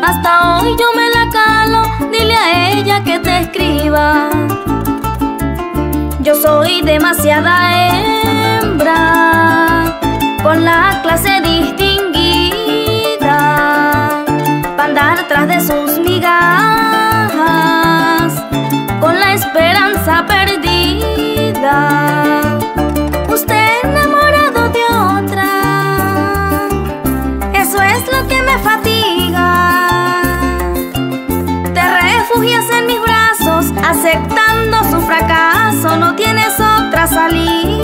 Hasta hoy yo me la calo, dile a ella que te escriba. Yo soy demasiada hembra, con la clase distinguida, pa' andar tras de sus migajas, con la esperanza perdida. Usted enamorado de otra, eso es lo que me fatiga. Te refugias en mis brazos, aceptando su fracaso, no tienes otra salida.